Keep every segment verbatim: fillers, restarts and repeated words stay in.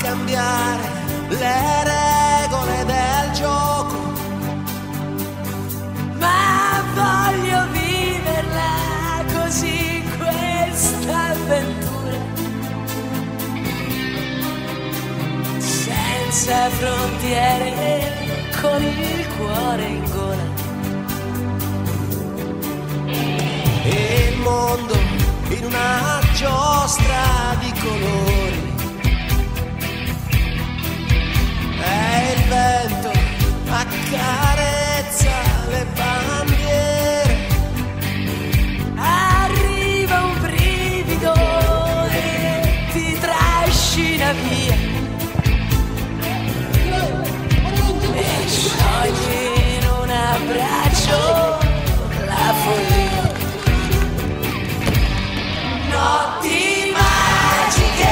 cambiare le regole del gioco, ma voglio viverla così questa avventura, senza frontiere, con il cuore in gola. E il mondo in una giostra di colori, e il vento accarezza le bandiere. Arriva un brivido e ti trascina via, e sciogli in un abbraccio la follia. Notti magiche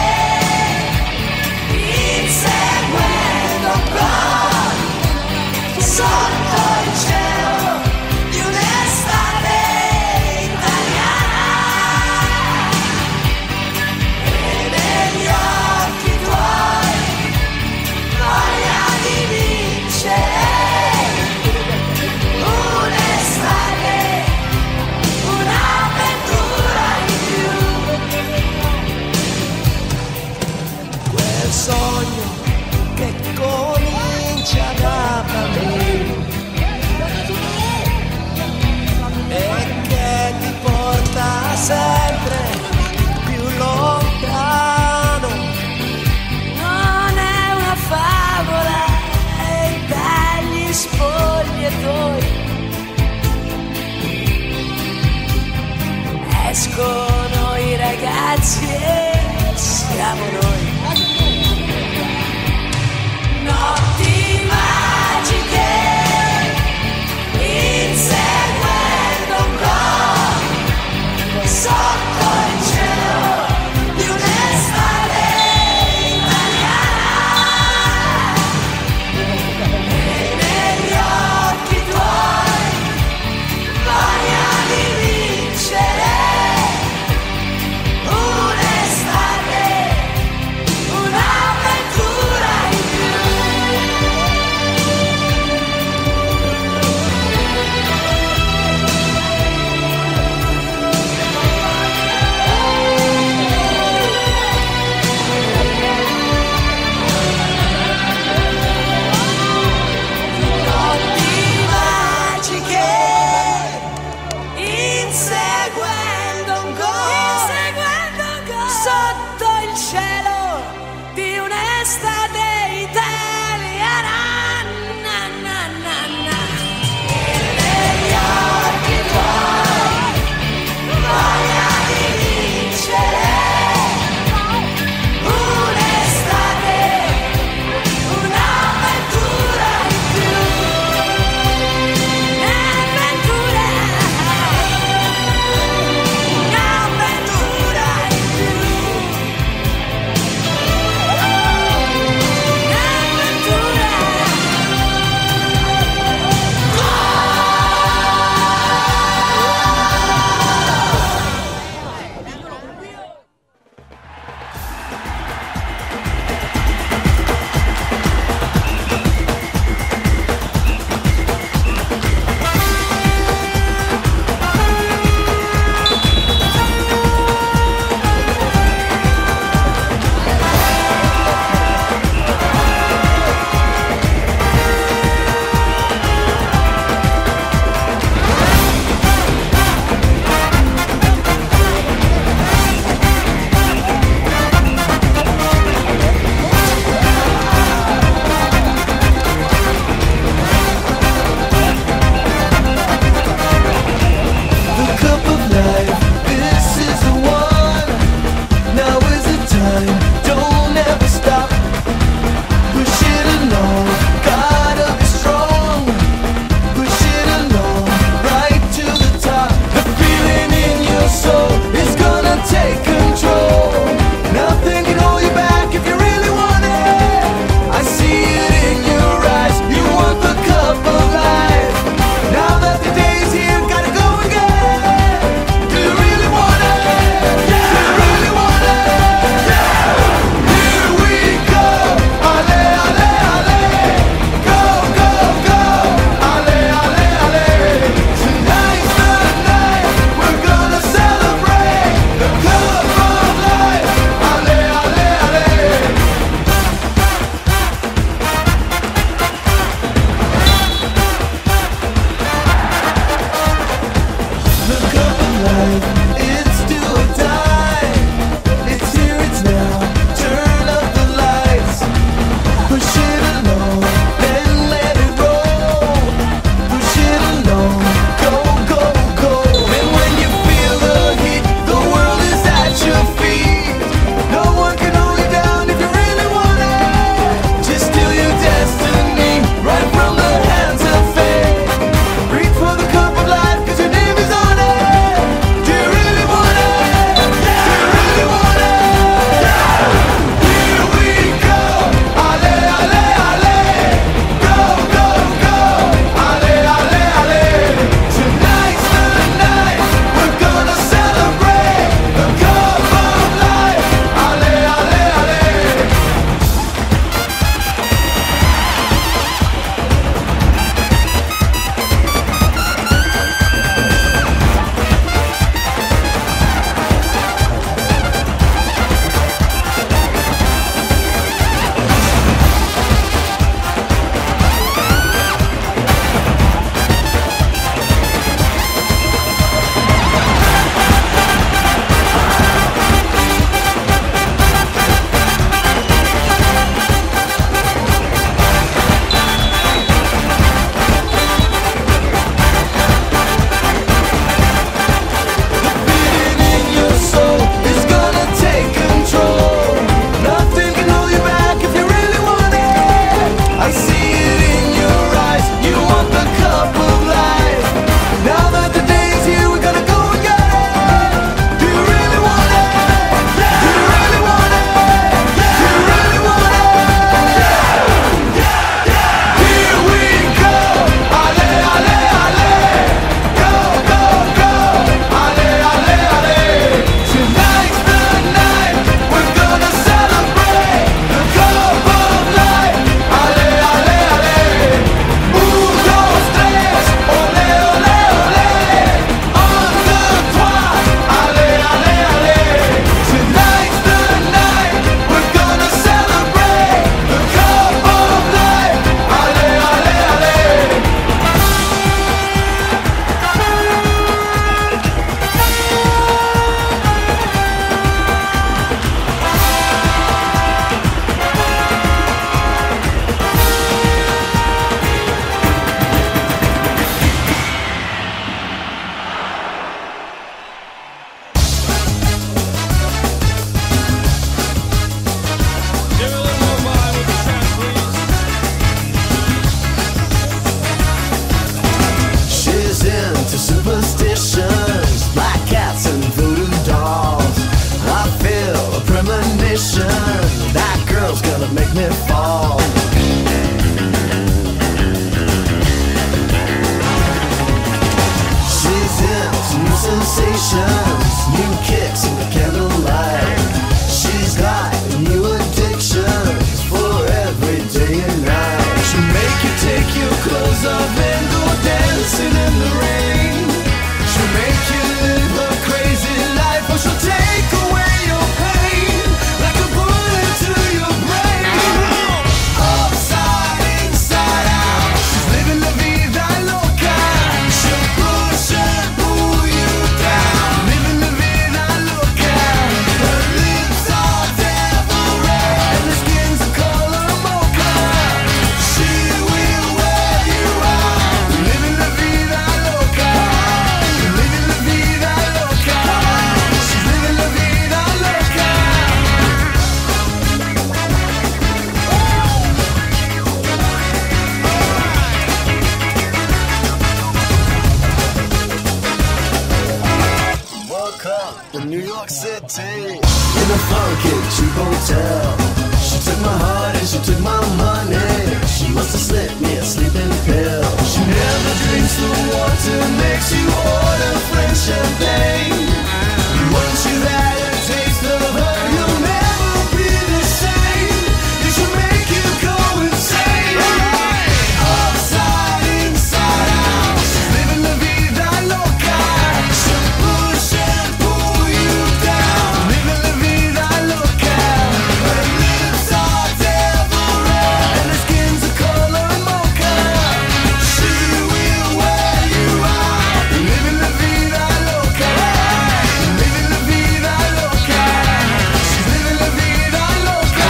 get a cheap hotel. She took my heart and she took my money. She must have slipped me a sleeping pill. She never drinks the water, makes you order French champagne. Once you've had a taste of her, you'll never be the same. It should make you go insane. Upside, inside out, she's living la vida loca. She'll push and pull you down, living la vida loca. Her lips are devil red and her skin's the color mocha. She will wear you out, living la vida loca. Living la vida loca. She's living la vida loca.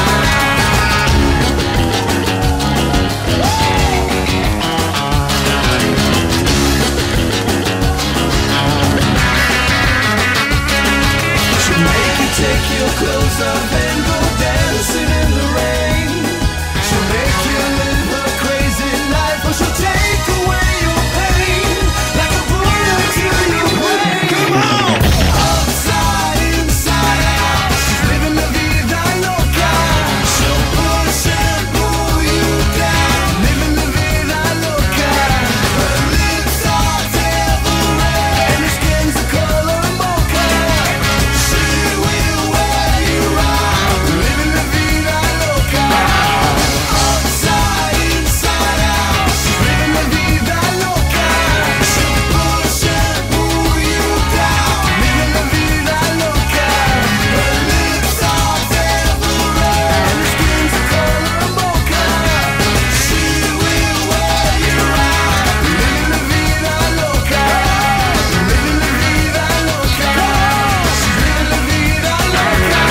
She'll make you take your clothes off and go dancing in the rain. She'll make you live her crazy life, or she'll take away your pain like a bullet to your brain. Come on! Upside, inside out, she's living la vida loca. She'll push and pull you down, living la vida loca. Her lips are devil red and her skin's the color mocha. She will wear you out, living la vida loca. Upside, inside out, she's living la vida loca. She'll push and pull you down, living la vida loca. Her lips are devil red and her skin's the color mocha. She will wear you out, living la vida loca. Living la vida loca. She's living la vida loca.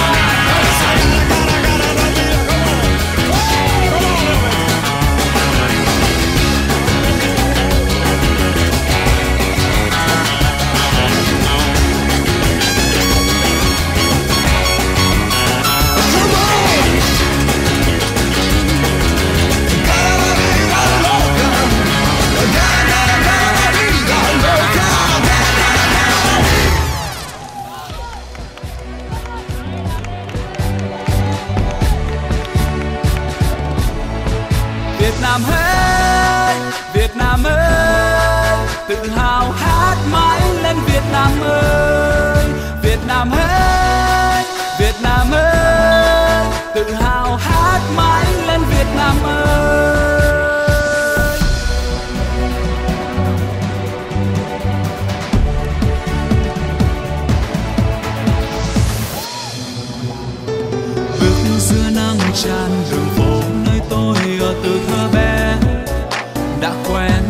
Việt Nam ơi, Việt Nam ơi, tự hào hát mãi lên Việt Nam ơi. Việt Nam ơi, Việt Nam ơi, tự hào hát mãi lên Việt Nam ơi. Bước giữa nắng tràn đường phố nơi tôi ở từ thơ bé đã quen.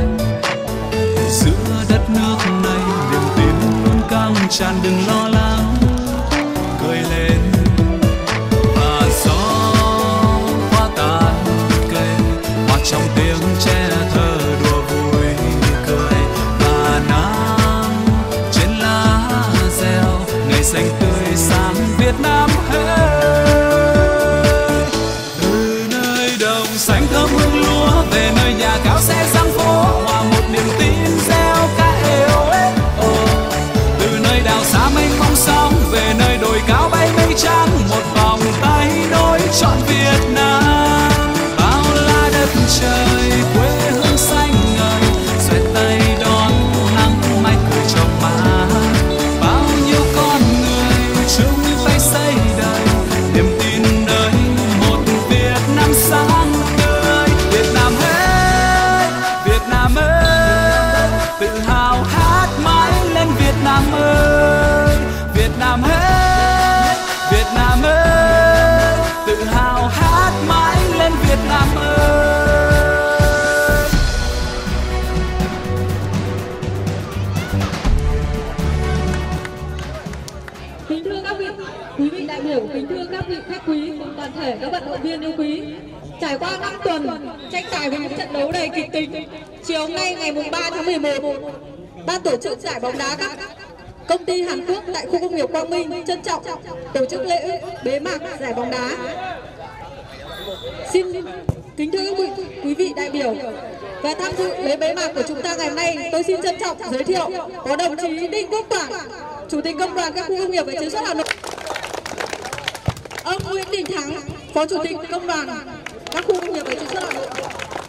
Giữa đất nước này niềm tin luôn căng tràn, đừng lo lắng, cười lên. Và gió hoa tàn cây hòa trong tiếng tre thơ đùa vui cười. Và nắng trên lá reo ngày xanh tươi sáng Việt Nam ơi. Từ nơi đồng xanh thơm hương lúa về nơi nhà cao xe sang phố, hòa một niềm tin reo ca êu ế ồ. Từ nơi đảo xa mênh mông sóng về nơi đồi cao bay mây trắng, một vòng tay nối trọn Việt Nam. Bao la đất trời quê hương xanh ngời, xoay tay đón nắng mai cười trong má. Bao nhiêu con người chung tay xây đời niềm tin nơi một Việt Nam sáng tươi. Việt Nam ơi, Việt Nam ơi, tự hào hát mãi lên Việt Nam ơi. Việt Nam ơi, Việt Nam ơi, tự hào hát mãi lên Việt Nam ơi. Kính thưa các vị, quý vị đại biểu, kính thưa các vị khách quý cùng toàn thể các vận động viên yêu quý. Trải qua năm tuần tranh tài với những trận đấu đầy kịch tính, chiều hôm nay ngày ba tháng mười một, ban tổ chức giải bóng đá các công ty Hàn Quốc tại khu công nghiệp Quang Minh trân trọng tổ chức lễ bế mạc giải bóng đá. Xin kính thưa quý, quý vị đại biểu, và tham dự lễ bế mạc của chúng ta ngày hôm nay, tôi xin trân trọng giới thiệu có đồng chí Đinh Quốc Toản, Chủ tịch Công đoàn các khu công nghiệp và chế xuất Hà Nội. Nguyễn Đình Thắng, Phó Chủ tịch Công đoàn các khu công nghiệp và chế xuất Hà Nội.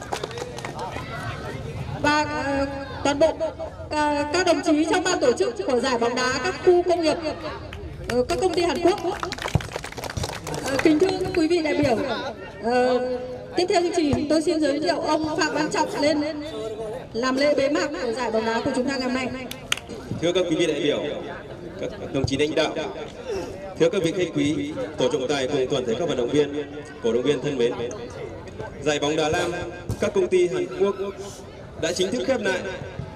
Và uh, toàn bộ uh, các đồng chí trong ban tổ chức của giải bóng đá các khu công nghiệp, uh, các công ty Hàn Quốc. Uh, kính thưa các quý vị đại biểu, uh, tiếp theo chương trình tôi xin giới thiệu ông Phạm Văn Trọng lên làm lễ bế mạc của giải bóng đá của chúng ta ngày hôm nay. Thưa các quý vị đại biểu, các đồng chí lãnh đạo, thưa các vị khách quý, tổ trọng tài cùng toàn thể các vận động viên, cổ động viên thân mến, giải bóng đá nam các công ty Hàn Quốc đã chính thức khép lại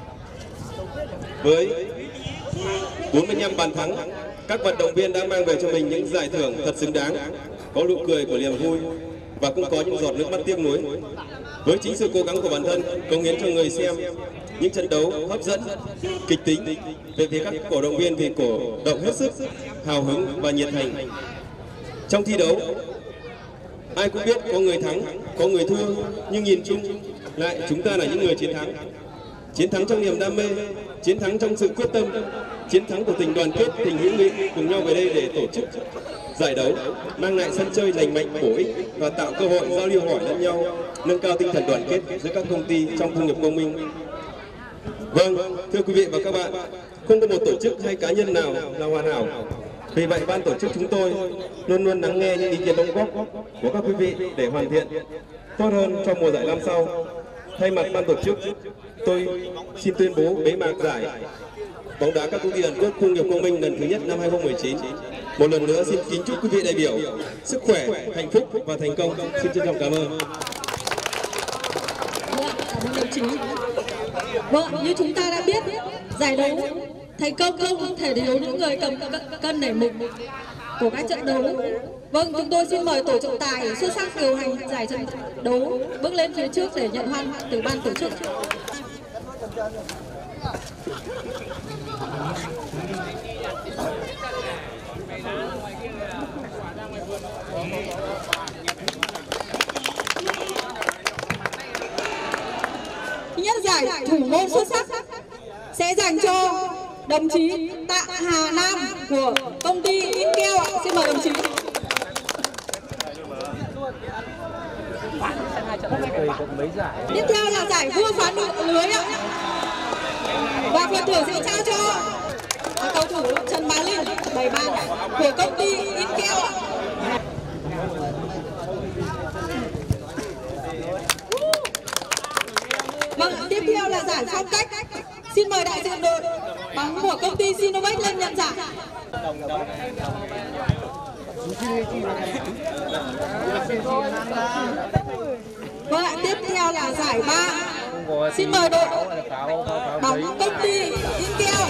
với bốn mươi lăm bàn thắng. Các vận động viên đã mang về cho mình những giải thưởng thật xứng đáng, có nụ cười của niềm vui và cũng có những giọt nước mắt tiếc nuối. Với chính sự cố gắng của bản thân, cống hiến cho người xem những trận đấu hấp dẫn, kịch tính, về phía các cổ động viên thì cổ động hết sức hào hứng và nhiệt thành. Trong thi đấu, ai cũng biết có người thắng, có người thua, nhưng nhìn chung lại chúng ta là những người chiến thắng. Chiến thắng trong niềm đam mê, chiến thắng trong sự quyết tâm, chiến thắng của tình đoàn kết, tình hữu nghị cùng nhau về đây để tổ chức giải đấu, mang lại sân chơi lành mạnh, bổ ích và tạo cơ hội giao lưu hỏi lẫn nhau, nâng cao tinh thần đoàn kết giữa các công ty trong công nghiệp công minh. Vâng, thưa quý vị và các bạn, không có một tổ chức hay cá nhân nào là hoàn hảo. Vì vậy, ban tổ chức chúng tôi luôn luôn lắng nghe những ý kiến đóng góp của các quý vị để hoàn thiện tốt hơn cho mùa giải năm sau. Thay mặt ban tổ chức, tôi xin tuyên bố bế mạc giải bóng đá các công ty Hàn Quốc công nghiệp công minh lần thứ nhất năm hai không một chín. Một lần nữa xin kính chúc quý vị đại biểu sức khỏe, hạnh phúc và thành công. Xin trân trọng cảm ơn. Cảm ơn đồng chí. Vâng, như chúng ta đã biết, giải đấu thành công không thể thiếu những người cầm cân nảy mực của các trận đấu. Vâng, chúng tôi xin mời tổ trọng tài xuất sắc điều hành giải trận đấu bước lên phía trước để nhận hoan từ ban tổ chức. Nhất giải thủ môn xuất sắc sẽ dành cho đồng chí Tạ Hà Nam của công ty Intel ạ. Xin mời đồng chí. Tiếp theo là giải vua phá lưới ạ. Và phần thưởng sẽ trao cho cầu thủ Trần Bá Linh bảy bàn của công ty Intel ạ. Vâng, tiếp theo là giải phong cách. Xin mời đại diện đội bóng của công ty Sinovac lên nhận giải. Vâng ạ, tiếp theo là giải ba. Xin mời đội bóng công ty Intel.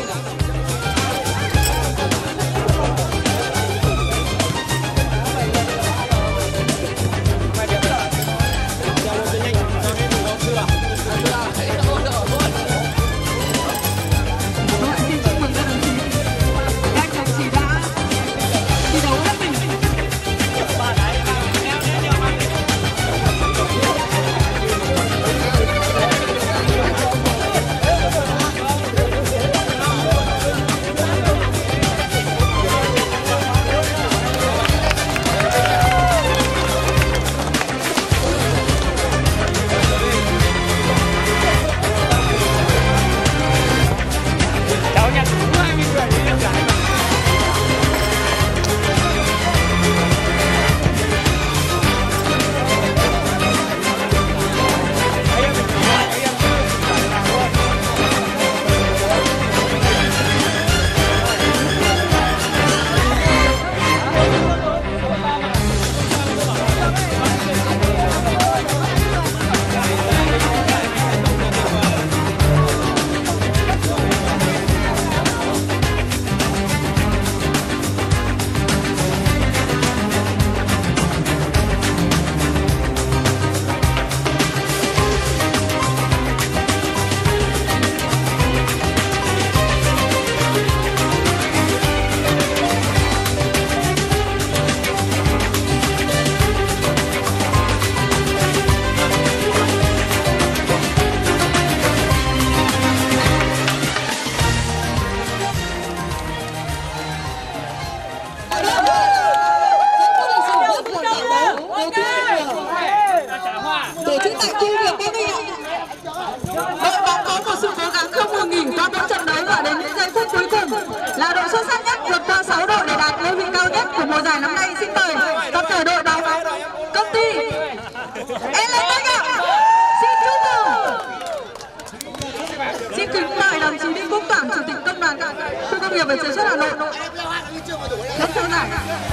nghiệp về sản xuất Hà Nội. Rất trao giải.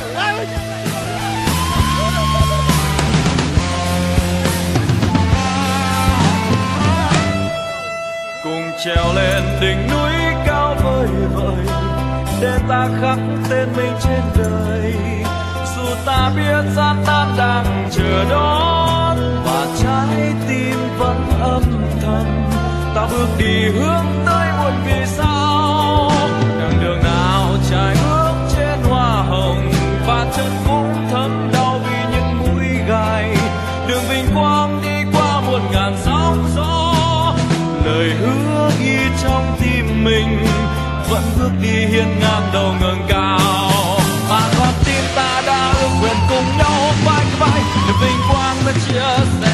Cùng trèo lên đỉnh núi cao vời vợi để ta khắc tên mình trên đời, dù ta biết gian nan đang chờ đón và trái tim vẫn âm thầm, ta bước đi hướng tới một vì sao. Đằng đường nào trải bước trên hoa hồng và chân cũng thấm đau vì những mũi gai, đường vinh quang đi qua một ngàn sóng gió, lời hứa ghi trong tim mình vẫn bước đi hiên ngang đầu ngẩng cao. Mà con tim ta đã ước nguyện cùng nhau vai vai để vinh quang vẫn chia sẻ.